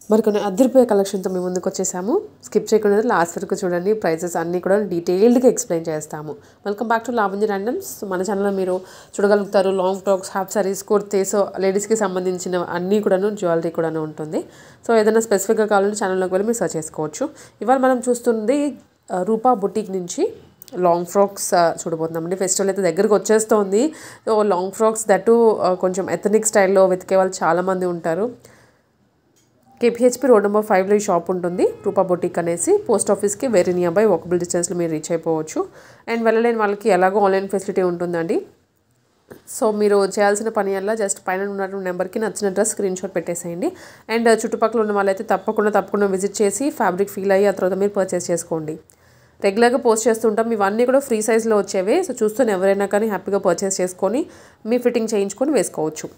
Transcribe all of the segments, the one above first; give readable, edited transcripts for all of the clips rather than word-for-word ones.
మరికొన్ని అదిరిపోయే కలెక్షన్తో మేము ముందుకు వచ్చేసాము. స్కిప్ చేయకుండా లాస్ట్ వరకు చూడండి. ప్రైజెస్ అన్నీ కూడా డీటెయిల్డ్గా ఎక్స్ప్లెయిన్ చేస్తాము. Welcome back to Lavanya randoms. మన ఛానల్లో మీరు చూడగలుగుతారు long frocks, half saris, kurtis, లేడీస్కి సంబంధించిన అన్నీ కూడాను, జ్యువెలరీ కూడాను ఉంటుంది. సో ఏదైనా స్పెసిఫిక్గా కావాలంటే ఛానల్లోకి వెళ్ళి మీరు సర్చ్ చేసుకోవచ్చు. ఇవాళ మనం చూస్తుంది రూపా బుటీక్ నుంచి లాంగ్ ఫ్రాక్స్ చూడబోతున్నామండి. ఫెస్టివల్ అయితే దగ్గరకు వచ్చేస్తుంది. లాంగ్ ఫ్రాక్స్ దట్టు కొంచెం ఎథనిక్ స్టైల్లో వెతికే వాళ్ళు చాలామంది ఉంటారు. కేపీహెచ్పీ రోడ్ నెంబర్ 5లో ఈ షాప్ ఉంటుంది. రూపా బొటిక్ అనేసి పోస్ట్ ఆఫీస్కి వెరీ నియర్ బై, వాకబుల్ డిస్టెన్స్లో మీరు రీచ్ అయిపోవచ్చు. అండ్ వెళ్ళలేని వాళ్ళకి ఎలాగో ఆన్లైన్ ఫెసిలిటీ ఉంటుందండి. సో మీరు చేయాల్సిన పని వల్ల జస్ట్ పైన ఉన్న నెంబర్కి నచ్చిన డ్రెస్ స్క్రీన్ షాట్ పెట్టేసేయండి. అండ్ చుట్టుపక్కల ఉన్న వాళ్ళైతే తప్పకుండా విజిట్ చేసి ఫ్యాబ్రిక్ ఫీల్ అయ్యి ఆ తర్వాత మీరు పర్చేస్ చేసుకోండి. రెగ్యులర్గా పోస్ట్ చేస్తుంటాం. ఇవన్నీ కూడా ఫ్రీ సైజ్లో వచ్చేవే. సో చూస్తూనే ఎవరైనా కానీ హ్యాపీగా పర్చేస్ చేసుకొని మీ ఫిట్టింగ్ చేయించుకొని వేసుకోవచ్చు.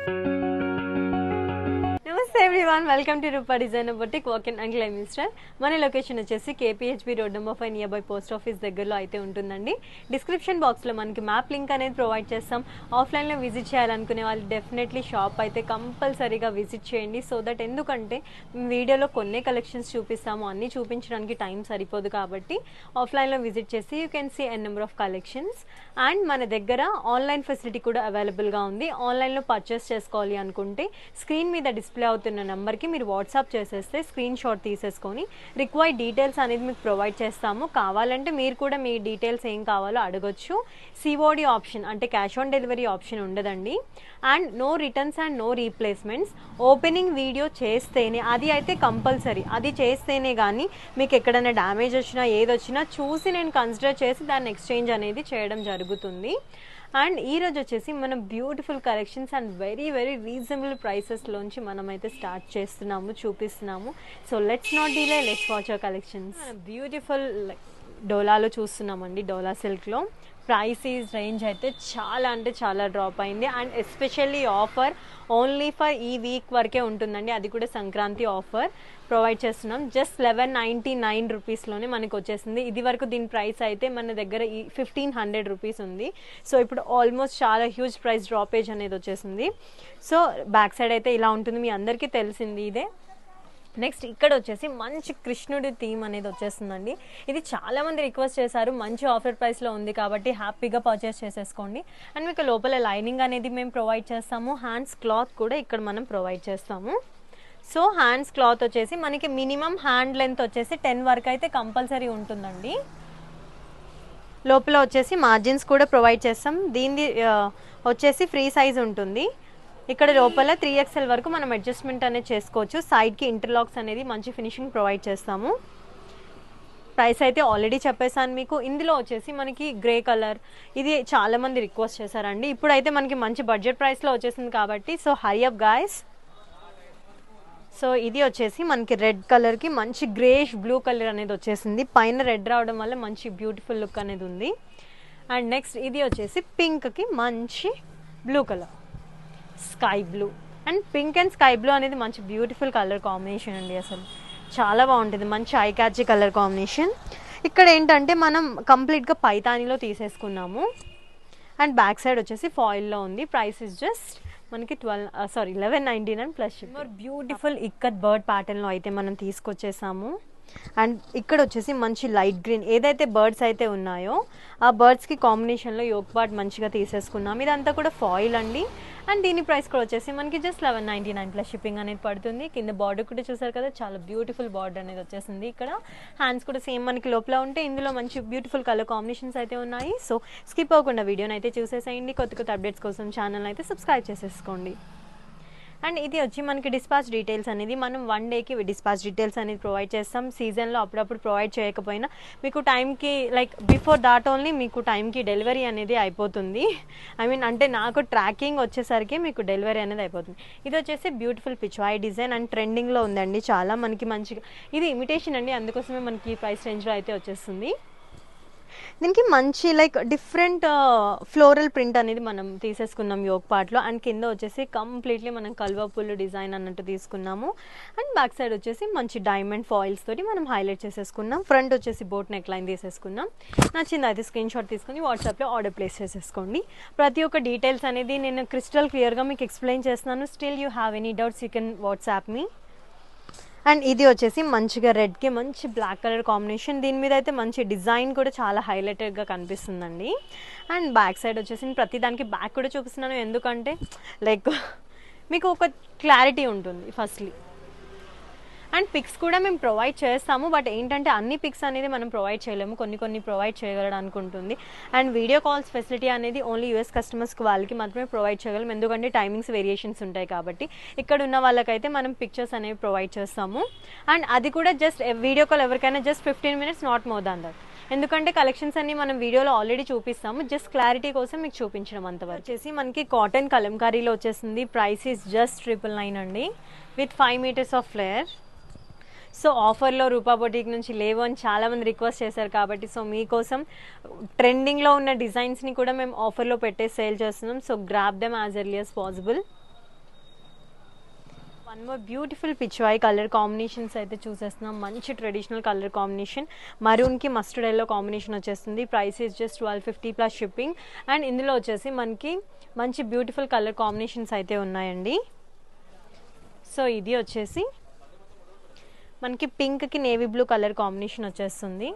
everyone, welcome to Rupa Designer Boutique walk in Angle Minister. మన లొకేషన్ వచ్చేసి KPHB road number 5 near by post office దగ్గరలో అయితే ఉంటుందండి. డిస్క్రిప్షన్ బాక్స్లో మనకి మ్యాప్ లింక్ అనేది ప్రొవైడ్ చేస్తాం. ఆఫ్లైన్లో విజిట్ చేయాలనుకునే వాళ్ళు డెఫినెట్లీ షాప్ అయితే కంపల్సరీగా విజిట్ చేయండి. సో దట్ ఎందుకంటే వీడియోలో కొన్ని కలెక్షన్స్ చూపిస్తాము, అన్నీ చూపించడానికి టైం సరిపోదు కాబట్టి ఆఫ్లైన్లో విజిట్ చేసి you can see N number of collections. And మన దగ్గర ఆన్లైన్ ఫెసిలిటీ కూడా అవైలబుల్గా ఉంది. ఆన్లైన్లో పర్చేస్ చేసుకోవాలి అనుకుంటే స్క్రీన్ మీద డిస్ప్లే అవుతున్న నెంబర్కి మీరు వాట్సాప్ చేసేస్తే స్క్రీన్ షాట్ తీసేసుకొని రిక్వైర్డ్ డీటెయిల్స్ అనేది మీకు ప్రొవైడ్ చేస్తాము. కావాలంటే మీరు కూడా మీ డీటెయిల్స్ ఏం కావాలో అడగొచ్చు. సిఓడి ఆప్షన్ అంటే క్యాష్ ఆన్ డెలివరీ ఆప్షన్ ఉండదండి. And no returns and no replacements. Opening video చేస్తేనే, అది అయితే కంపల్సరీ, అది చేస్తేనే కానీ మీకు ఎక్కడైనా డ్యామేజ్ వచ్చినా ఏది వచ్చినా చూసి నేను కన్సిడర్ చేసి దాన్ని ఎక్స్చేంజ్ అనేది చేయడం జరుగుతుంది. అండ్ ఈరోజు వచ్చేసి మనం beautiful collections and very reasonable ప్రైసెస్లోంచి మనమైతే స్టార్ట్ చేస్తున్నాము, చూపిస్తున్నాము. So let's not delay, let's watch our collections. Beautiful డోలాలో చూస్తున్నామండి. డోలా సిల్క్లో ప్రైస్ రేంజ్ అయితే చాలా అంటే చాలా డ్రాప్ అయింది. And especially offer only for ఈ వీక్ వరకే ఉంటుందండి. అది కూడా సంక్రాంతి ఆఫర్ ప్రొవైడ్ చేస్తున్నాం. జస్ట్ 1199 రూపీస్లోనే మనకు వచ్చేసింది. ఇది వరకు దీని ప్రైస్ అయితే మన దగ్గర 1500 రూపీస్ ఉంది. సో ఇప్పుడు ఆల్మోస్ట్ చాలా హ్యూజ్ ప్రైస్ డ్రాపేజ్ అనేది వచ్చేసింది. సో బ్యాక్ సైడ్ అయితే ఇలా ఉంటుంది, మీ అందరికీ తెలిసింది ఇదే. నెక్స్ట్ ఇక్కడ వచ్చేసి మంచి కృష్ణుడి థీమ్ అనేది వచ్చేస్తుందండి. ఇది చాలా మంది రిక్వెస్ట్ చేశారు, మంచి ఆఫర్ ప్రైస్లో ఉంది కాబట్టి హ్యాపీగా పర్చేస్ చేసేసుకోండి. అండ్ మీకు లోపల లైనింగ్ అనేది మేము ప్రొవైడ్ చేస్తాము. హ్యాండ్స్ క్లాత్ కూడా ఇక్కడ మనం ప్రొవైడ్ చేస్తాము. సో హ్యాండ్స్ క్లాత్ వచ్చేసి మనకి మినిమం హ్యాండ్ లెంత్ వచ్చేసి 10 వరకు అయితే కంపల్సరీ ఉంటుందండి. లోపల వచ్చేసి మార్జిన్స్ కూడా ప్రొవైడ్ చేస్తాం. దీనిది వచ్చేసి ఫ్రీ సైజ్ ఉంటుంది. ఇక్కడ లోపల 3XL వరకు మనం అడ్జస్ట్మెంట్ అనేది చేసుకోవచ్చు. సైడ్కి ఇంటర్లాక్స్ అనేది మంచి ఫినిషింగ్ ప్రొవైడ్ చేస్తాము. ప్రైస్ అయితే ఆల్రెడీ చెప్పేసాను మీకు. ఇందులో వచ్చేసి మనకి గ్రే కలర్, ఇది చాలా మంది రిక్వెస్ట్ చేశారండి. ఇప్పుడైతే మనకి మంచి బడ్జెట్ ప్రైస్లో వచ్చేసింది కాబట్టి so hurry up guys. So ఇది వచ్చేసి మనకి రెడ్ కలర్కి మంచి గ్రేష్ బ్లూ కలర్ అనేది వచ్చేసింది. పైన రెడ్ రావడం వల్ల మంచి బ్యూటిఫుల్ లుక్ అనేది ఉంది. అండ్ నెక్స్ట్ ఇది వచ్చేసి పింక్కి మంచి blue colour, sky blue. And pink and sky blue అనేది మంచి బ్యూటిఫుల్ కలర్ కాంబినేషన్ అండి. అసలు చాలా బాగుంటుంది, మంచి ఐ క్యాచీ కలర్ కాంబినేషన్. ఇక్కడ ఏంటంటే మనం కంప్లీట్గా పైతానీలో తీసేసుకున్నాము. అండ్ బ్యాక్ సైడ్ వచ్చేసి ఫాయిల్లో ఉంది. ప్రైస్ ఇస్ జస్ట్ మనకి 1199 plus shipping. Beautiful ikat bird ప్యాటర్న్లో అయితే మనం తీసుకొచ్చేసాము. అండ్ ఇక్కడ వచ్చేసి మంచి లైట్ గ్రీన్, ఏదైతే బర్డ్స్ అయితే ఉన్నాయో ఆ బర్డ్స్కి కాంబినేషన్లో యోక్ పార్ట్ మంచిగా తీసేసుకున్నాం. ఇదంతా కూడా ఫాయిల్ అండి. అండ్ దీని ప్రైస్ కూడా వచ్చేసి మనకి జస్ట్ 1199 ప్లస్ షిప్పింగ్ అనేది పడుతుంది. కింద బార్డర్ కూడా చూసారు కదా, చాలా బ్యూటిఫుల్ బార్డర్ అనేది వచ్చేసింది. ఇక్కడ హ్యాండ్స్ కూడా సేమ్ మనకి లోపల ఉంటే ఇందులో మంచి బ్యూటిఫుల్ కలర్ కాంబినేషన్స్ అయితే ఉన్నాయి. సో స్కిప్ అవ్వకుండా వీడియోని అయితే చూసేసేయండి. కొత్త అప్డేట్స్ కోసం ఛానల్ అయితే సబ్స్క్రైబ్ చేసేసుకోండి. అండ్ ఇది వచ్చి మనకి డిస్పాచ్ డీటెయిల్స్ అనేది మనం 1 డేకి డిస్పాచ్ డీటెయిల్స్ అనేది ప్రొవైడ్ చేస్తాం. సీజన్లో అప్పుడప్పుడు ప్రొవైడ్ చేయకపోయినా మీకు టైంకి లైక్ బిఫోర్ దాట్ ఓన్లీ మీకు టైంకి డెలివరీ అనేది అయిపోతుంది. అంటే నాకు ట్రాకింగ్ వచ్చేసరికి మీకు డెలివరీ అనేది అయిపోతుంది. ఇది వచ్చేసి బ్యూటిఫుల్ పిచ్వాయ్ డిజైన్ అండ్ ట్రెండింగ్లో ఉందండి చాలా. మనకి మంచిగా ఇది ఇమిటేషన్ అండి, అందుకోసమే మనకి ప్రైస్ రేంజ్లో అయితే వచ్చేస్తుంది. దీనికి మంచి లైక్ డిఫరెంట్ ఫ్లోరల్ ప్రింట్ అనేది మనం తీసేసుకున్నాం యోక్ పార్ట్లో. అండ్ కింద వచ్చేసి కంప్లీట్లీ మనం కల్వా పుల్లు డిజైన్ అన్నట్టు తీసుకున్నాము. అండ్ బ్యాక్ సైడ్ వచ్చేసి మంచి డైమండ్ ఫాయిల్స్ తోటి మనం హైలైట్ చేసేసుకున్నాం. ఫ్రంట్ వచ్చేసి బోట్ నెక్ లైన్ తీసేసుకున్నాం. నచ్చింది అయితే స్క్రీన్ షాట్ తీసుకుని వాట్సాప్లో ఆర్డర్ ప్లేస్ చేసేసుకోండి. ప్రతి ఒక్క డీటెయిల్స్ అనేది నేను క్రిస్టల్ క్లియర్గా మీకు ఎక్స్ప్లెయిన్ చేస్తున్నాను. Still you have any doubts you can WhatsApp me. And ఇది వచ్చేసి మంచిగా రెడ్కి మంచి బ్లాక్ కలర్ కాంబినేషన్. దీని మీద అయితే మంచి డిజైన్ కూడా చాలా హైలైటెడ్గా కనిపిస్తుందండి. అండ్ బ్యాక్ సైడ్ వచ్చేసి ప్రతి దానికి బ్యాక్ కూడా చూపిస్తున్నాను, ఎందుకంటే లైక్ మీకు ఒక క్లారిటీ ఉంటుంది ఫస్ట్లీ. అండ్ పిక్స్ కూడా మేము ప్రొవైడ్ చేస్తాము, బట్ ఏంటంటే అన్ని పిక్స్ అనేది మనం ప్రొవైడ్ చేయలేము, కొన్ని ప్రొవైడ్ చేయగలడానికి ఉంటుంది. అండ్ వీడియో కాల్స్ ఫెసిలిటీ అనేది ఓన్లీ యూఎస్ కస్టమర్స్కి వాళ్ళకి మాత్రమే ప్రొవైడ్ చేయగలం, ఎందుకంటే టైమింగ్స్ వేరియేషన్స్ ఉంటాయి కాబట్టి. ఇక్కడ ఉన్న వాళ్ళకైతే మనం పిక్చర్స్ అనేవి ప్రొవైడ్ చేస్తాము. అండ్ అది కూడా జస్ట్ వీడియో కాల్ ఎవరికైనా just 15 minutes, not more than that. ఎందుకంటే కలెక్షన్స్ అన్ని మనం వీడియోలో ఆల్రెడీ చూపిస్తాము, జస్ట్ క్లారిటీ కోసం మీకు చూపించడం అంతవరకు. వచ్చేసి మనకి కాటన్ కలంకారీలో వచ్చేసింది. ప్రైస్ ఈస్ జస్ట్ 999 అండి, with 5 meters of flare. So ఆఫర్లో రూపా బొటిక్ నుంచి లేవు అని చాలామంది రిక్వెస్ట్ చేశారు కాబట్టి, సో మీకోసం ట్రెండింగ్లో ఉన్న డిజైన్స్ని కూడా మేము ఆఫర్లో పెట్టే సేల్ చేస్తున్నాం. So grab them as early as possible. One more beautiful pichwai colour combinations అయితే చూసేస్తున్నాం. మంచి ట్రెడిషనల్ కలర్ కాంబినేషన్, మరూన్కి మస్టర్డ్ ఎల్లో కాంబినేషన్ వచ్చేస్తుంది. Price is just 1250 plus shipping. And ఇందులో వచ్చేసి మనకి మంచి బ్యూటిఫుల్ కలర్ కాంబినేషన్స్ అయితే ఉన్నాయండి. సో ఇది వచ్చేసి మనకి పింక్కి నేవీ బ్లూ కలర్ కాంబినేషన్ వచ్చేస్తుంది.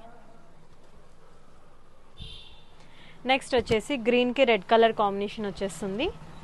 నెక్స్ట్ వచ్చేసి గ్రీన్కి రెడ్ కలర్ కాంబినేషన్ వచ్చేస్తుంది.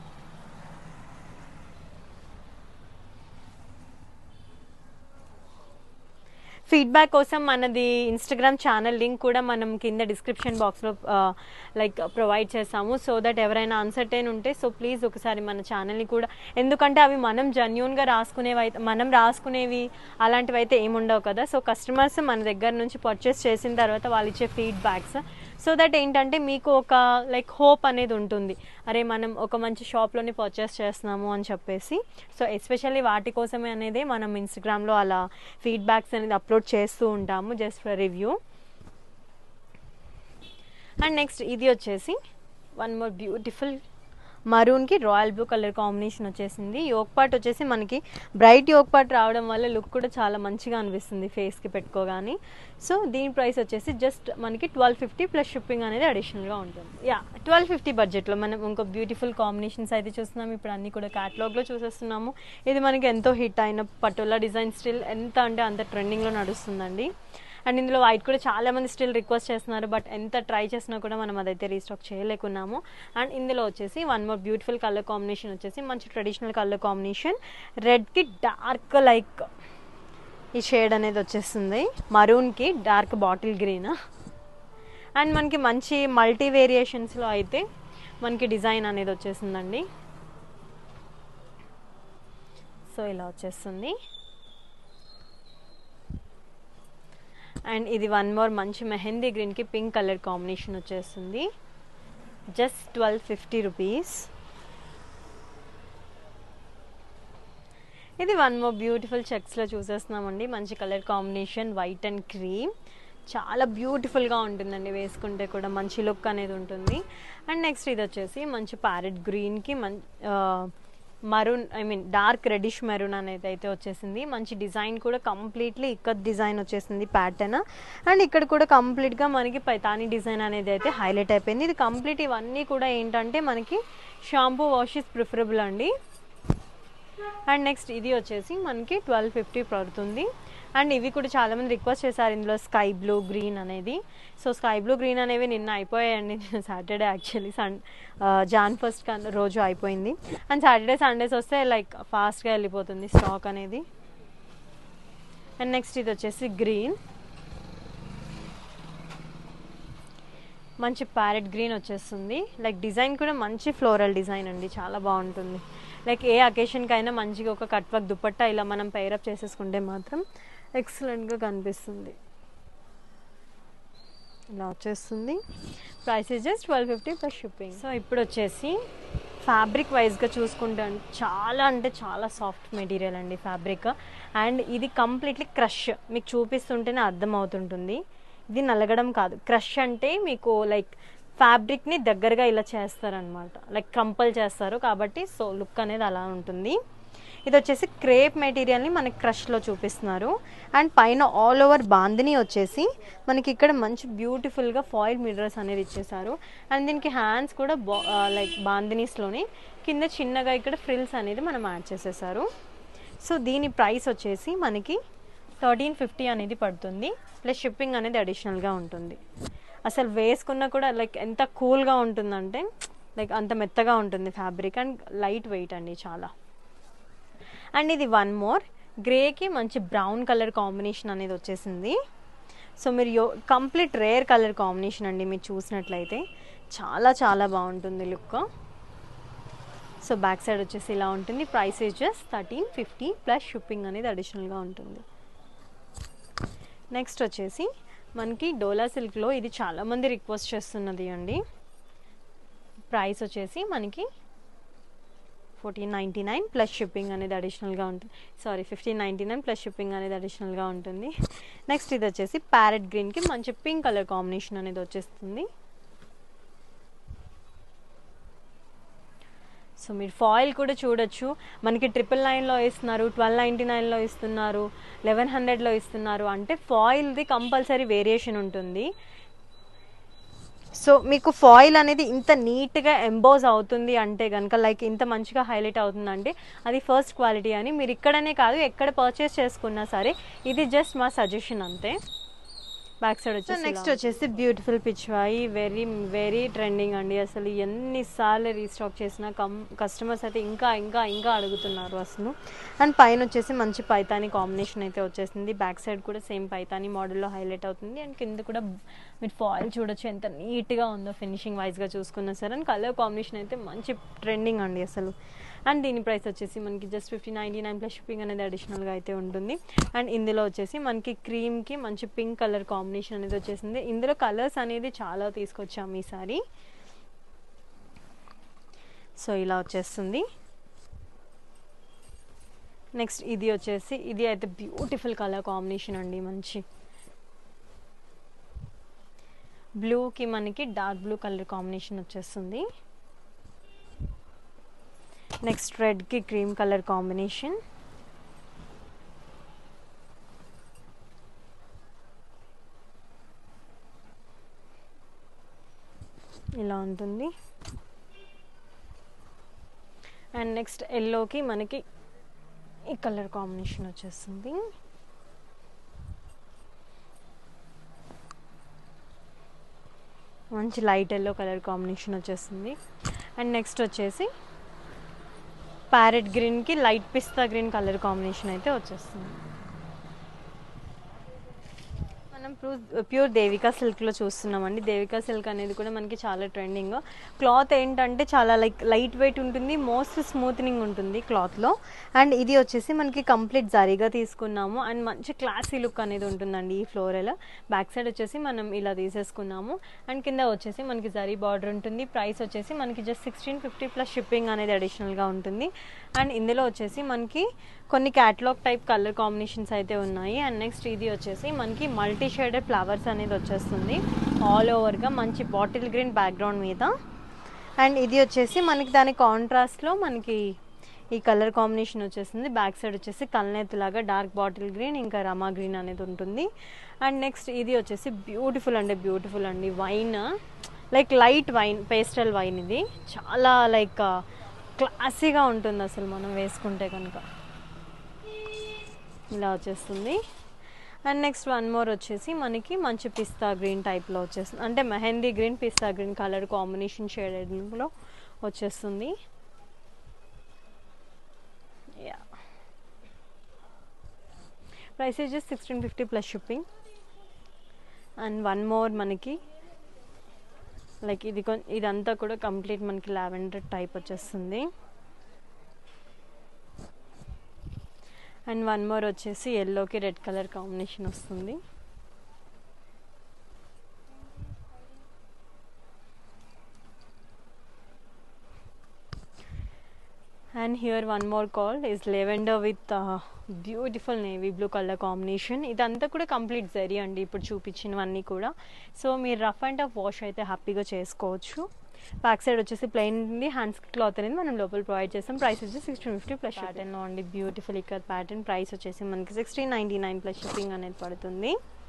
ఫీడ్బ్యాక్ కోసం మనది ఇన్స్టాగ్రామ్ ఛానల్ లింక్ కూడా మనం కింద డిస్క్రిప్షన్ బాక్స్లో లైక్ ప్రొవైడ్ చేస్తాము. సో దట్ ఎవరైనా అన్సర్టైన్ ఉంటే సో ప్లీజ్ ఒకసారి మన ఛానల్ని కూడా, ఎందుకంటే అవి మనం జెన్యూన్గా మనం రాసుకునేవి అలాంటివి అయితే ఏముండవు కదా. సో కస్టమర్స్ మన దగ్గర నుంచి పర్చేస్ చేసిన తర్వాత వాళ్ళు ఇచ్చే ఫీడ్బ్యాక్స్, సో దట్ ఏంటంటే మీకు ఒక లైక్ హోప్ అనేది ఉంటుంది, అరే మనం ఒక మంచి షాప్లోనే పర్చేస్ చేస్తున్నాము అని చెప్పేసి. సో ఎస్పెషల్లీ వాటి కోసమే అనేది మనం ఇన్స్టాగ్రామ్లో అలా ఫీడ్బ్యాక్స్ అనేది అప్లోడ్ చేస్తూ ఉంటాము, just for review. And next ఇది వచ్చేసి వన్ మోర్ బ్యూటిఫుల్ మరూన్కి రాయల్ బ్లూ కలర్ కాంబినేషన్ వచ్చేసింది. యోక్ పార్ట్ వచ్చేసి మనకి బ్రైట్ యోక్ పార్ట్ రావడం వల్ల లుక్ కూడా చాలా మంచిగా అనిపిస్తుంది ఫేస్కి పెట్టుకోగానే. సో దీని ప్రైస్ వచ్చేసి జస్ట్ మనకి 1250 ప్లస్ షిప్పింగ్ అనేది అడిషనల్గా ఉంటుంది. 1250 బడ్జెట్లో మనం ఇంకో బ్యూటిఫుల్ కాంబినేషన్స్ అయితే చూస్తున్నాము. ఇప్పుడు అన్నీ కూడా క్యాటలాగ్లో చూసేస్తున్నాము. ఇది మనకి ఎంతో హిట్ అయిన పటోలా డిజైన్ స్టిల్ ఎంత అంటే అంత ట్రెండింగ్లో నడుస్తుందండి. అండ్ ఇందులో వైట్ కూడా చాలామంది స్టిల్ రిక్వెస్ట్ చేస్తున్నారు, బట్ ఎంత ట్రై చేసినా కూడా మనం అదైతే రీస్టాక్ చేయలేకున్నాము. అండ్ ఇందులో వచ్చేసి one more beautiful colour combination వచ్చేసి మంచి ట్రెడిషనల్ కలర్ కాంబినేషన్, రెడ్కి డార్క్ లైక్ ఈ షేడ్ అనేది వచ్చేస్తుంది, మరూన్కి డార్క్ బాటిల్ గ్రీన్. అండ్ మనకి మంచి మల్టీ వేరియేషన్స్లో అయితే మనకి డిజైన్ అనేది వచ్చేసిందండి. సో ఇలా వచ్చేస్తుంది. అండ్ ఇది వన్ మోర్ మంచి మెహందీ గ్రీన్కి పింక్ కలర్ కాంబినేషన్ వచ్చేస్తుంది, జస్ట్ 1250 రూపీస్. ఇది వన్ మోర్ బ్యూటిఫుల్ చెక్స్లో చూసేస్తున్నామండి. మంచి colour combination white and cream, చాలా బ్యూటిఫుల్గా ఉంటుందండి, వేసుకుంటే కూడా మంచి లుక్ అనేది ఉంటుంది. అండ్ నెక్స్ట్ ఇది వచ్చేసి మంచి ప్యారెట్ గ్రీన్కి మరూన్ డార్క్ రెడిష్ మెరూన్ అనేది అయితే వచ్చేసింది. మంచి డిజైన్ కూడా కంప్లీట్లీ ఇక్కత్ డిజైన్ వచ్చేసింది ప్యాటర్న్. అండ్ ఇక్కడ కూడా కంప్లీట్గా మనకి పైతానీ డిజైన్ అనేది అయితే హైలైట్ అయిపోయింది. ఇది కంప్లీట్ ఇవన్నీ కూడా ఏంటంటే మనకి షాంపూ వాష్ ఇస్ ప్రిఫరబుల్ అండి. అండ్ నెక్స్ట్ ఇది వచ్చేసి మనకి 1250 పడుతుంది. అండ్ ఇవి కూడా చాలామంది రిక్వెస్ట్ చేశారు ఇందులో స్కై బ్లూ గ్రీన్ అనేది. సో స్కై బ్లూ గ్రీన్ అనేవి నిన్న అయిపోయాయండి, సాటర్డే యాక్చువల్లీ జాన్ 1st రోజు అయిపోయింది. అండ్ సాటర్డే సండేస్ వస్తే లైక్ ఫాస్ట్గా వెళ్ళిపోతుంది స్టాక్ అనేది. అండ్ నెక్స్ట్ ఇది వచ్చేసి గ్రీన్, మంచి ప్యారెట్ గ్రీన్ వచ్చేస్తుంది. లైక్ డిజైన్ కూడా మంచి ఫ్లోరల్ డిజైన్ అండి, చాలా బాగుంటుంది. లైక్ ఏ అకేషన్కైనా మంచిగా ఒక కట్ వర్క్ దుపట్టా ఇలా మనం పైరప్ చేసేసుకుంటే మాత్రం ఎక్సలెంట్గా కనిపిస్తుంది. ఇలా వచ్చేస్తుంది. Price is just 1250 plus shipping. So ఇప్పుడు వచ్చేసి ఫ్యాబ్రిక్ వైజ్గా చూసుకుంటే చాలా అంటే చాలా సాఫ్ట్ మెటీరియల్ అండి ఫ్యాబ్రిక్. అండ్ ఇది కంప్లీట్లీ క్రష్, మీకు చూపిస్తుంటేనే అర్థమవుతుంటుంది. ఇది నలగడం కాదు, క్రష్ అంటే మీకు లైక్ ఫ్యాబ్రిక్ని దగ్గరగా ఇలా చేస్తారనమాట, లైక్ క్రంపల్ చేస్తారు కాబట్టి సో లుక్ అనేది అలా ఉంటుంది. ఇది వచ్చేసి క్రేప్ మెటీరియల్ని మనకి క్రష్లో చూపిస్తున్నారు. అండ్ పైన ఆల్ ఓవర్ బాందిని వచ్చేసి మనకి ఇక్కడ మంచి బ్యూటిఫుల్గా ఫాయిల్ మిర్రర్స్ అనేది ఇచ్చేసారు. అండ్ దీనికి హ్యాండ్స్ కూడా లైక్ బాందినీస్లోనే కింద చిన్నగా ఇక్కడ ఫ్రిల్స్ అనేది మనం యాడ్ చేసేసారు. సో దీని ప్రైస్ వచ్చేసి మనకి 1350 అనేది పడుతుంది, ప్లస్ షిప్పింగ్ అనేది అడిషనల్గా ఉంటుంది. అసలు వేసుకున్నా కూడా లైక్ ఎంత కూల్గా ఉంటుందంటే లైక్ అంత మెత్తగా ఉంటుంది ఫ్యాబ్రిక్, అండ్ లైట్ వెయిట్ అండి చాలా. అండ్ ఇది వన్ మోర్ గ్రేకి మంచి బ్రౌన్ కలర్ కాంబినేషన్ అనేది వచ్చేసింది. సో మీరు కంప్లీట్ రేర్ కలర్ కాంబినేషన్ అండి, మీరు చూసినట్లయితే చాలా చాలా బాగుంటుంది లుక్. సో బ్యాక్ సైడ్ వచ్చేసి ఇలా ఉంటుంది. ప్రైస్ జస్ట్ 1350 ప్లస్ షిప్పింగ్ అనేది అడిషనల్గా ఉంటుంది. నెక్స్ట్ వచ్చేసి మనకి డోలా సిల్క్లో ఇది చాలామంది రిక్వెస్ట్ చేస్తున్నది అండి. ప్రైస్ వచ్చేసి మనకి 1499 ప్లస్ షిప్పింగ్ అనేది అడిషనల్గా ఉంటుంది. 1599 ప్లస్ షిప్పింగ్ అనేది అడిషనల్గా ఉంటుంది. నెక్స్ట్ ఇది వచ్చేసి ప్యారెట్ గ్రీన్కి మంచి పింక్ కలర్ కాంబినేషన్ అనేది వచ్చేస్తుంది. సో మీరు ఫాయిల్ కూడా చూడొచ్చు, మనకి 999లో ఇస్తున్నారు, 1299లో ఇస్తున్నారు, 1100లో ఇస్తున్నారు. అంటే ఫాయిల్ది కంపల్సరీ వేరియేషన్ ఉంటుంది. సో మీకు ఫాయిల్ అనేది ఇంత నీట్గా ఎంబోజ్ అవుతుంది అంటే కనుక, లైక్ ఇంత మంచిగా హైలైట్ అవుతుందంటే అది ఫస్ట్ క్వాలిటీ అని. మీరు ఇక్కడనే కాదు ఎక్కడ పర్చేస్ చేసుకున్నా సరే ఇది జస్ట్ మా సజెషన్ అంతే. బ్యాక్ సైడ్ వచ్చేసి నెక్స్ట్ వచ్చేసి beautiful pichwai, very very trending అండి. అసలు ఎన్నిసార్లు రీస్టాక్ చేసినా కస్టమర్స్ అయితే ఇంకా ఇంకా ఇంకా అడుగుతున్నారు అసలు. అండ్ పైన వచ్చేసి మంచి పైతాని కాంబినేషన్ అయితే వచ్చేసింది. బ్యాక్ సైడ్ కూడా సేమ్ పైతాని మోడల్లో హైలైట్ అవుతుంది. అండ్ కింద కూడా మీరు ఫాయిల్ చూడొచ్చు ఎంత నీట్గా ఉందో ఫినిషింగ్ వైజ్గా చూసుకున్నా సరే. అండ్ కలర్ కాంబినేషన్ అయితే మంచి ట్రెండింగ్ అండి అసలు. అండ్ దీని ప్రైస్ వచ్చేసి మనకి జస్ట్ 1599 ప్లస్ షిప్పింగ్ అనేది అడిషనల్గా అయితే ఉంటుంది. అండ్ ఇందులో వచ్చేసి మనకి క్రీమ్కి మంచి పింక్ కలర్ కాంబినేషన్ అనేది వచ్చేసింది. ఇందులో కలర్స్ అనేది చాలా తీసుకొచ్చాము ఈసారి. సో ఇలా వచ్చేస్తుంది. నెక్స్ట్ ఇది వచ్చేసి ఇది అయితే బ్యూటిఫుల్ కలర్ కాంబినేషన్ అండి. మంచి బ్లూకి మనకి డార్క్ బ్లూ కలర్ కాంబినేషన్ వచ్చేస్తుంది. నెక్స్ట్ రెడ్కి క్రీమ్ కలర్ కాంబినేషన్. ఇలా ఉంటుంది. అండ్ నెక్స్ట్ ఎల్లోకి మనకి ఈ కలర్ కాంబినేషన్ వచ్చేస్తుంది. మంచి లైట్ ఎల్లో కలర్ కాంబినేషన్ వచ్చేస్తుంది. అండ్ నెక్స్ట్ వచ్చేసి ప్యారెట్ గ్రీన్కి light pista green colour combination అయితే వచ్చేస్తుంది. మనం ప్యూర్ దేవికా సిల్క్లో చూస్తున్నామండి. దేవికా సిల్క్ అనేది కూడా మనకి చాలా ట్రెండింగ్. క్లాత్ ఏంటంటే చాలా లైట్ వెయిట్ ఉంటుంది, మోస్ట్ స్మూత్నింగ్ ఉంటుంది క్లాత్లో. అండ్ ఇది వచ్చేసి మనకి కంప్లీట్ జరీగా తీసుకున్నాము. అండ్ మంచి క్లాసీ లుక్ అనేది ఉంటుందండి ఈ ఫ్లోరల్. బ్యాక్ సైడ్ వచ్చేసి మనం ఇలా తీసేసుకున్నాము. అండ్ కింద వచ్చేసి మనకి జరీ బార్డర్ ఉంటుంది. ప్రైస్ వచ్చేసి మనకి జస్ట్ 1650 ప్లస్ షిప్పింగ్ అనేది అడిషనల్గా ఉంటుంది. అండ్ ఇందులో వచ్చేసి మనకి కొన్ని క్యాటలాగ్ టైప్ కలర్ కాంబినేషన్స్ అయితే ఉన్నాయి. అండ్ నెక్స్ట్ ఇది వచ్చేసి మనకి మల్టీ షేడెడ్ ఫ్లవర్స్ అనేది వచ్చేస్తుంది ఆల్ ఓవర్గా మంచి బాటిల్ గ్రీన్ బ్యాక్గ్రౌండ్ మీద. అండ్ ఇది వచ్చేసి మనకి దాని కాంట్రాస్ట్లో మనకి ఈ కలర్ కాంబినేషన్ వచ్చేస్తుంది. బ్యాక్ సైడ్ వచ్చేసి కల్నేతులాగా డార్క్ బాటిల్ గ్రీన్ ఇంకా రమా గ్రీన్ అనేది ఉంటుంది. అండ్ నెక్స్ట్ ఇది వచ్చేసి బ్యూటిఫుల్ అండి wine, light wine, pastel wine. ఇది చాలా క్లాసీగా ఉంటుంది అసలు మనం వేసుకుంటే కనుక. ఇలా వచ్చేస్తుంది. అండ్ నెక్స్ట్ వన్ మోర్ వచ్చేసి మనకి మంచి పిస్తా గ్రీన్ టైప్లో వచ్చేస్తుంది, అంటే mehndi green pista green colour combination షేడెడ్లో వచ్చేస్తుంది. Price just 1650 plus shipping. And one more మనకి ఇదంతా కూడా కంప్లీట్ మనకి లావెండర్ టైప్ వచ్చేస్తుంది. అండ్ వన్ మోర్ వచ్చేసి ఎల్లోకి రెడ్ కలర్ కాంబినేషన్ వస్తుంది. And here one more called is lavender with beautiful navy blue colour combination. ఇదంతా కూడా కంప్లీట్ జరీ అండి ఇప్పుడు చూపించినవన్నీ కూడా. సో మీరు రఫ్ అండ్ టఫ్ వాష్ అయితే హ్యాపీగా చేసుకోవచ్చు. బ్యాక్ సైడ్ వచ్చేసి ప్లెయిన్ ఉంది. హ్యాండ్స్ క్లాత్ అనేది మనం లోపల ప్రొవైడ్ చేస్తాం. ప్రైస్ వచ్చి 1650 ప్లస్ ప్యాటర్న్లో అండి. బ్యూటిఫుల్ ఇక్కడ ప్యాటర్న్. ప్రైస్ వచ్చేసి మనకి 1699 ప్లస్ షిప్పింగ్ అనేది పడుతుంది.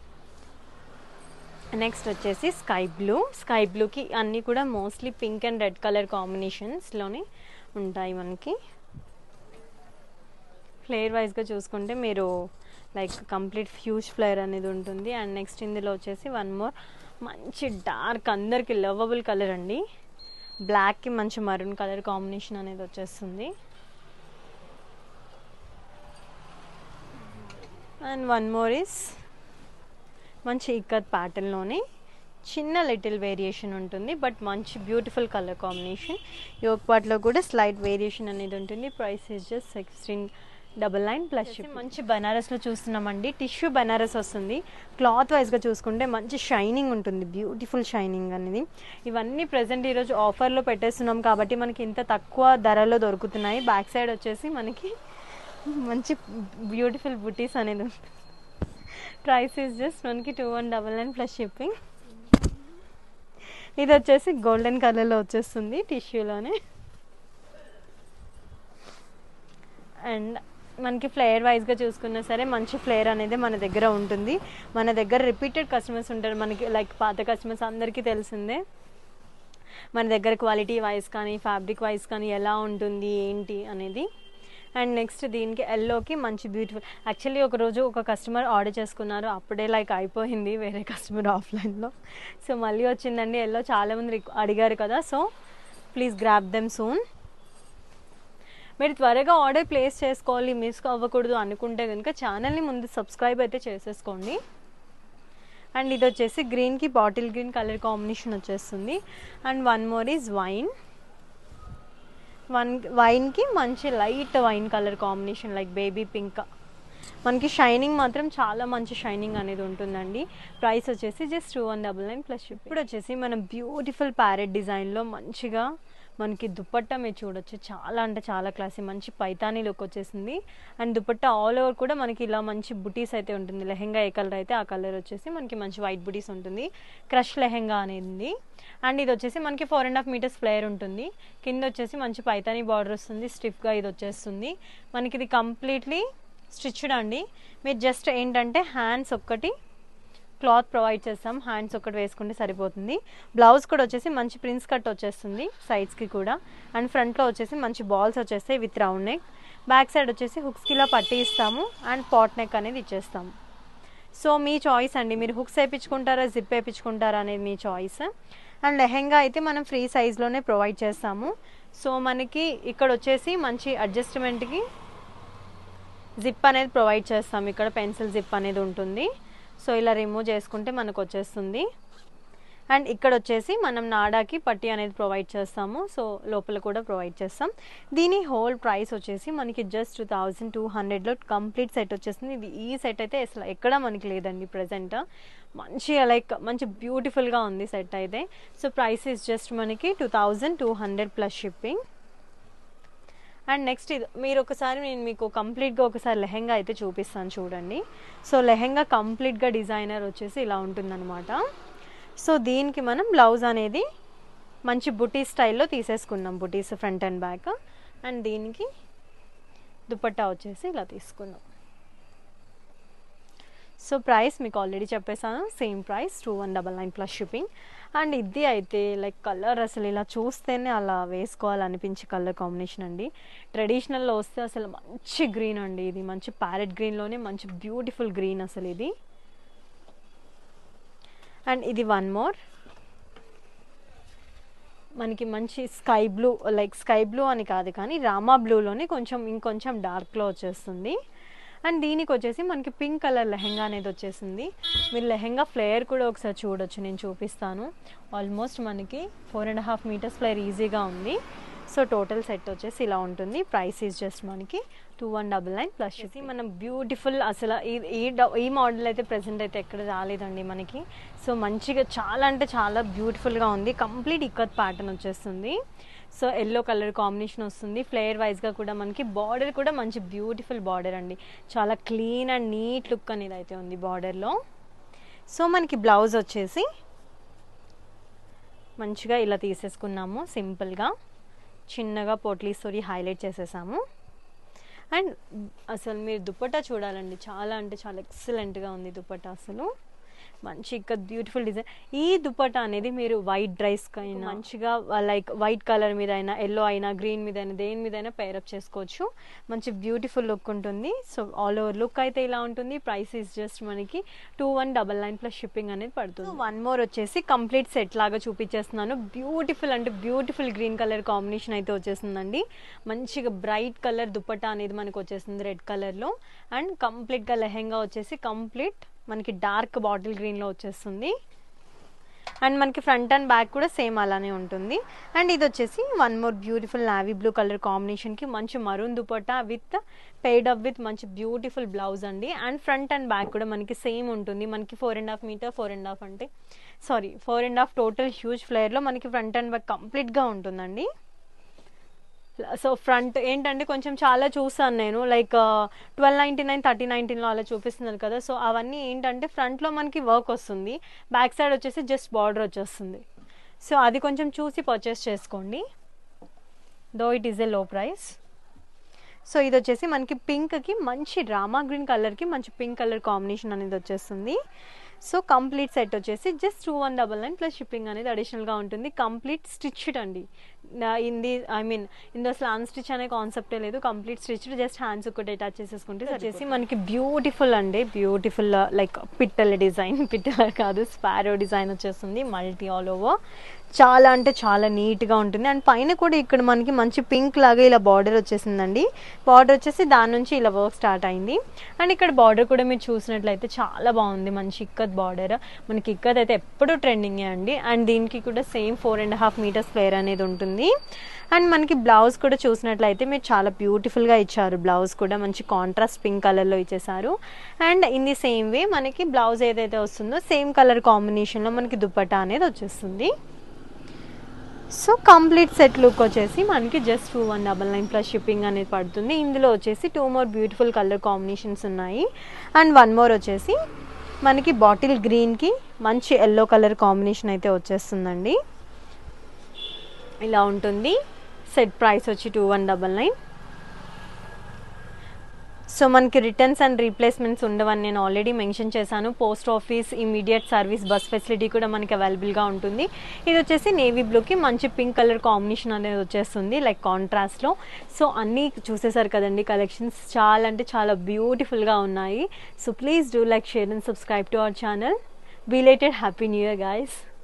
నెక్స్ట్ వచ్చేసి స్కై బ్లూకి అన్నీ కూడా mostly pink and red colour కాంబినేషన్స్లోనే ఉంటాయి మనకి. ఫ్లేర్ వైజ్గా చూసుకుంటే మీరు లైక్ కంప్లీట్ ఫ్యూజ్ ఫ్లేర్ అనేది ఉంటుంది. అండ్ నెక్స్ట్ ఇందులో వచ్చేసి వన్ మోర్ మంచి డార్క్ అందరికి లవబుల్ కలర్ అండి. బ్లాక్కి మంచి మరూన్ కలర్ కాంబినేషన్ అనేది వచ్చేస్తుంది. అండ్ వన్ మోర్ ఇస్ మంచి ఇక్కత్ ప్యాటర్న్లోనే చిన్న లిటిల్ వేరియేషన్ ఉంటుంది, బట్ మంచి బ్యూటిఫుల్ కలర్ కాంబినేషన్. యోక్ పార్ట్లో కూడా స్లైట్ వేరియేషన్ అనేది ఉంటుంది. Price is just 1699 plus shipping. మంచి బనారస్లో చూస్తున్నామండి. టిష్యూ బనారస్ వస్తుంది. క్లాత్ వైజ్గా చూసుకుంటే మంచి షైనింగ్ ఉంటుంది, బ్యూటిఫుల్ షైనింగ్ అనేది. ఇవన్నీ ప్రజెంట్ ఈరోజు ఆఫర్లో పెట్టేస్తున్నాం కాబట్టి మనకి ఇంత తక్కువ ధరలో దొరుకుతున్నాయి. బ్యాక్ సైడ్ వచ్చేసి మనకి మంచి బ్యూటిఫుల్ బుటీస్ అనేది ఉంటుంది. ప్రైస్ ఇస్ జస్ట్ మనకి 2199 ప్లస్ షిప్పింగ్. ఇది వచ్చేసి గోల్డెన్ కలర్లో వచ్చేస్తుంది టిష్యూలోనే. అండ్ మనకి ఫ్లేయర్ వైజ్గా చూసుకున్నా సరే మంచి ఫ్లేయర్ అనేది మన దగ్గర ఉంటుంది. మన దగ్గర రిపీటెడ్ కస్టమర్స్ ఉంటారు. మనకి లైక్ పాత కస్టమర్స్ అందరికీ తెలిసిందే మన దగ్గర క్వాలిటీ వైజ్ కానీ ఫ్యాబ్రిక్ వైజ్ కానీ ఎలా ఉంటుంది ఏంటి అనేది. అండ్ నెక్స్ట్ దీనికి ఎల్లోకి మంచి బ్యూటిఫుల్. యాక్చువల్లీ ఒకరోజు ఒక కస్టమర్ ఆర్డర్ చేసుకున్నారు, అప్పుడే లైక్ అయిపోయింది వేరే కస్టమర్ ఆఫ్లైన్లో. సో మళ్ళీ వచ్చిందండి ఎల్లో. చాలామంది అడిగారు కదా, so please grab them soon. మీరు త్వరగా ఆర్డర్ ప్లేస్ చేసుకోవాలి, మిస్ అవ్వకూడదు అనుకుంటే కనుక ఛానల్ని ముందు సబ్స్క్రైబ్ అయితే చేసేసుకోండి. అండ్ ఇది వచ్చేసి గ్రీన్కి బాటిల్ గ్రీన్ కలర్ కాంబినేషన్ వచ్చేస్తుంది. అండ్ వన్ మోర్ ఈజ్ వైన్కి మంచి light wine colour combination like baby pink. మనకి షైనింగ్ మాత్రం చాలా మంచి షైనింగ్ అనేది ఉంటుందండి. ప్రైస్ వచ్చేసి జస్ట్ 2199 ప్లస్. ఇప్పుడు వచ్చేసి మనం బ్యూటిఫుల్ ప్యారెట్ డిజైన్లో మంచిగా మనకి దుపట్టా మీరు చూడొచ్చు, చాలా అంటే చాలా క్లాసీ మంచి పైతానీ లుక్ వచ్చేసింది. అండ్ దుపట్టా ఆల్ ఓవర్ కూడా మనకి ఇలా మంచి బుటీస్ అయితే ఉంటుంది. లెహెంగా ఏ కలర్ అయితే ఆ కలర్ వచ్చేసి మనకి మంచి వైట్ బుటీస్ ఉంటుంది. క్రష్ లెహెంగా అనేది. అండ్ ఇది వచ్చేసి మనకి 4.5 మీటర్స్ ఫ్లేర్ ఉంటుంది. కింద వచ్చేసి మంచి పైతానీ బార్డర్ వస్తుంది, స్టిఫ్గా ఇది వచ్చేస్తుంది. మనకి ఇది కంప్లీట్లీ స్టిచ్డ్ అండి. మీరు జస్ట్ ఏంటంటే హ్యాండ్స్ ఒక్కటి క్లాత్ ప్రొవైడ్ చేస్తాం, హ్యాండ్స్ ఒకటి వేసుకుంటే సరిపోతుంది. బ్లౌజ్ కూడా వచ్చేసి మంచి ప్రిన్స్ కట్ వచ్చేస్తుంది సైడ్స్కి కూడా. అండ్ ఫ్రంట్లో వచ్చేసి మంచి బాల్స్ వచ్చేస్తాయి with round neck. Back side వచ్చేసి హుక్స్కి ఇలా పట్టి ఇస్తాము అండ్ పాట్ నెక్ అనేది ఇచ్చేస్తాము. సో మీ చాయిస్ అండి, మీరు హుక్స్ వేయించుకుంటారా జిప్ వేయించుకుంటారా అనేది మీ చాయిస్. అండ్ లెహెంగా అయితే మనం ఫ్రీ సైజ్లోనే ప్రొవైడ్ చేస్తాము. సో మనకి ఇక్కడ వచ్చేసి మంచి అడ్జస్ట్మెంట్కి జిప్ అనేది ప్రొవైడ్ చేస్తాము. ఇక్కడ పెన్సిల్ జిప్ అనేది ఉంటుంది. సో ఇలా రిమూవ్ చేసుకుంటే మనకు వచ్చేస్తుంది. అండ్ ఇక్కడ వచ్చేసి మనం నాడాకి పట్టి అనేది ప్రొవైడ్ చేస్తాము. సో లోపల కూడా ప్రొవైడ్ చేస్తాం. దీని హోల్ ప్రైస్ వచ్చేసి మనకి జస్ట్ 2200లో కంప్లీట్ సెట్ వచ్చేస్తుంది. ఇది ఈ సెట్ అయితే అసలు ఎక్కడ మనకి లేదండి ప్రజెంట్. మంచి లైక్ మంచి బ్యూటిఫుల్గా ఉంది సెట్ అయితే. సో ప్రైస్ ఇస్ జస్ట్ మనకి 2200 ప్లస్ షిప్పింగ్. అండ్ నెక్స్ట్ ఇది మీరు ఒకసారి నేను మీకు కంప్లీట్గా ఒకసారి లెహెంగా అయితే చూపిస్తాను చూడండి. సో లెహెంగా కంప్లీట్గా డిజైనర్ వచ్చేసి ఇలా ఉంటుందన్నమాట. సో దీనికి మనం బ్లౌజ్ అనేది మంచి బుటీస్ స్టైల్లో తీసేసుకున్నాం, బుటీస్ ఫ్రంట్ అండ్ బ్యాక్. అండ్ దీనికి దుపట్టా వచ్చేసి ఇలా తీసుకున్నాం. సో ప్రైస్ మీకు ఆల్రెడీ చెప్పేసాను, same price 2199 plus shipping. And ఇది అయితే లైక్ కలర్ అసలు ఇలా చూస్తేనే అలా వేసుకోవాలనిపించే కలర్ కాంబినేషన్ అండి. ట్రెడిషనల్లో వస్తే అసలు మంచి గ్రీన్ అండి, ఇది మంచి ప్యారెట్ గ్రీన్లోనే మంచి బ్యూటిఫుల్ గ్రీన్ అసలు ఇది. అండ్ ఇది వన్ మోర్ మనకి మంచి sky blue, like sky blue అని కాదు కానీ రామా బ్లూలోనే కొంచెం ఇంకొంచెం డార్క్లో వచ్చేస్తుంది. అండ్ దీనికి వచ్చేసి మనకి పింక్ కలర్ లెహెంగా అనేది వచ్చేసింది. మీరు లెహెంగా ఫ్లేయర్ కూడా ఒకసారి చూడొచ్చు, నేను చూపిస్తాను. ఆల్మోస్ట్ మనకి 4.5 మీటర్స్ ఫ్లేయర్ ఈజీగా ఉంది. సో టోటల్ సెట్ వచ్చేసి ఇలా ఉంటుంది. ప్రైస్ ఈజ్ జస్ట్ మనకి 2199 ప్లస్ చేసి మనం బ్యూటిఫుల్ అసలు ఈ మోడల్ అయితే ప్రెసెంట్ అయితే ఎక్కడ రాలేదండి మనకి. సో మంచిగా చాలా అంటే చాలా బ్యూటిఫుల్గా ఉంది. కంప్లీట్ ఇక్కత్ ప్యాటర్న్ వచ్చేస్తుంది. సో ఎల్లో కలర్ కాంబినేషన్ వస్తుంది. ఫ్లేయర్ వైజ్గా కూడా మనకి బార్డర్ కూడా మంచి బ్యూటిఫుల్ బార్డర్ అండి, చాలా క్లీన్ అండ్ నీట్ లుక్ అనేది అయితే ఉంది బార్డర్లో. సో మనకి బ్లౌజ్ వచ్చేసి మంచిగా ఇలా తీసేసుకున్నాము, సింపుల్గా చిన్నగా పోట్లీస్తోని హైలైట్ చేసేసాము. అండ్ అసలు మీరు దుపట్టా చూడాలండి, చాలా అంటే చాలా ఎక్సలెంట్గా ఉంది దుపట్టా. అసలు మంచి ఇక్కడ బ్యూటిఫుల్ డిజైన్. ఈ దుపట్టా అనేది మీరు వైట్ డ్రైస్ అయినా మంచిగా లైక్ వైట్ కలర్ మీద అయినా, ఎల్లో అయినా, గ్రీన్ మీద అయినా, దేని మీద అయినా పేరప్ చేసుకోవచ్చు. మంచి బ్యూటిఫుల్ లుక్ ఉంటుంది. సో ఆల్ ఓవర్ లుక్ అయితే ఇలా ఉంటుంది. ప్రైస్ ఈస్ జస్ట్ మనకి 2199 ప్లస్ షిప్పింగ్ అనేది పడుతుంది. వన్ మోర్ వచ్చేసి కంప్లీట్ సెట్ లాగా చూపించేస్తున్నాను. బ్యూటిఫుల్ అంటే బ్యూటిఫుల్ గ్రీన్ కలర్ కాంబినేషన్ అయితే వచ్చేస్తుందండి. మంచిగా బ్రైట్ కలర్ దుపట్టా అనేది మనకు వచ్చేస్తుంది రెడ్ కలర్లో. అండ్ కంప్లీట్గా లెహెంగా వచ్చేసి కంప్లీట్ మనకి డార్క్ బాటిల్ గ్రీన్లో వచ్చేస్తుంది. అండ్ మనకి ఫ్రంట్ అండ్ బ్యాక్ కూడా సేమ్ అలానే ఉంటుంది. అండ్ ఇది వచ్చేసి one more beautiful navy blue colour కాంబినేషన్కి మంచి maroon dupatta with paired up with మంచి బ్యూటిఫుల్ బ్లౌజ్ అండి. అండ్ ఫ్రంట్ అండ్ బ్యాక్ కూడా మనకి సేమ్ ఉంటుంది. మనకి 4.5 మీటర్ 4.5 అంటే 4.5 టోటల్ హ్యూజ్ ఫ్లేయర్లో మనకి ఫ్రంట్ అండ్ బ్యాక్ కంప్లీట్గా ఉంటుందండి. సో ఫ్రంట్ ఏంటంటే కొంచెం చాలా చూసాను నేను, లైక్ 1299 1319లో అలా చూపిస్తున్నారు కదా. సో అవన్నీ ఏంటంటే ఫ్రంట్లో మనకి వర్క్ వస్తుంది, బ్యాక్ సైడ్ వచ్చేసి జస్ట్ బార్డర్ వచ్చేస్తుంది. సో అది కొంచెం చూసి పర్చేస్ చేసుకోండి. దో ఇట్ ఈస్ ఎ లో ప్రైస్. సో ఇది వచ్చేసి మనకి పింక్కి మంచి రామా గ్రీన్ కలర్కి మంచి పింక్ కలర్ కాంబినేషన్ అనేది వచ్చేస్తుంది. సో కంప్లీట్ సెట్ వచ్చేసి జస్ట్ 2199 ప్లస్ షిప్పింగ్ అనేది అడిషనల్గా ఉంటుంది. కంప్లీట్ స్టిచ్డ్ అండి. ఇందులో స్లామ్ స్టిచ్ అనే కాన్సెప్టే లేదు, కంప్లీట్ స్టిచ్డ్. జస్ట్ హ్యాండ్స్ ఒకటి అటాచ్ చేసేసుకుంటే వచ్చేసి మనకి బ్యూటిఫుల్ అండి, బ్యూటిఫుల్ లైక్ పిట్టల డిజైన్, పిట్టల కాదు స్పారో డిజైన్ వచ్చేస్తుంది. మల్టీ ఆల్ ఓవర్ చాలా అంటే చాలా నీట్గా ఉంటుంది. అండ్ పైన కూడా ఇక్కడ మనకి మంచి పింక్ లాగా ఇలా బార్డర్ వచ్చేసిందండి. బార్డర్ వచ్చేసి దాని నుంచి ఇలా వర్క్ స్టార్ట్ అయింది. అండ్ ఇక్కడ బార్డర్ కూడా మీరు చూసినట్లయితే చాలా బాగుంది, మంచి ఇక్కత్ బార్డర్. మనకి ఇక్కత్ అయితే ఎప్పుడూ ట్రెండింగే అండి. అండ్ దీనికి కూడా సేమ్ 4.5 మీటర్స్ ఫ్లేర్ అనేది ఉంటుంది. అండ్ మనకి బ్లౌజ్ కూడా చూసినట్లయితే మీరు చాలా బ్యూటిఫుల్గా ఇచ్చారు. బ్లౌజ్ కూడా మంచి కాంట్రాస్ట్ పింక్ కలర్లో ఇచ్చేసారు. And in the same way మనకి బ్లౌజ్ ఏదైతే వస్తుందో సేమ్ కలర్ కాంబినేషన్లో మనకి దుపట్టా అనేది వచ్చేస్తుంది. సో కంప్లీట్ సెట్ లుక్ వచ్చేసి మనకి జస్ట్ 2199 ప్లస్ షిప్పింగ్ అనేది పడుతుంది. ఇందులో వచ్చేసి 2 మోర్ బ్యూటిఫుల్ కలర్ కాంబినేషన్స్ ఉన్నాయి. అండ్ వన్ మోర్ వచ్చేసి మనకి బాటిల్ గ్రీన్కి మంచి ఎల్లో కలర్ కాంబినేషన్ అయితే వచ్చేస్తుందండి. ఇలా ఉంటుంది. సెట్ ప్రైస్ వచ్చి 2199. సో మనకి రిటర్న్స్ అండ్ రీప్లేస్మెంట్స్ ఉండవని నేను ఆల్రెడీ మెన్షన్ చేశాను. Post office immediate service bus facility కూడా మనకి అవైలబుల్గా ఉంటుంది. ఇది వచ్చేసి నేవీ బ్లూకి మంచి పింక్ కలర్ కాంబినేషన్ అనేది వచ్చేస్తుంది లైక్ కాంట్రాస్ట్లో. సో అన్నీ చూసేసారు కదండి, కలెక్షన్స్ చాలా అంటే చాలా బ్యూటిఫుల్గా ఉన్నాయి. So please do like, share and subscribe to our channel. Belated happy new year guys.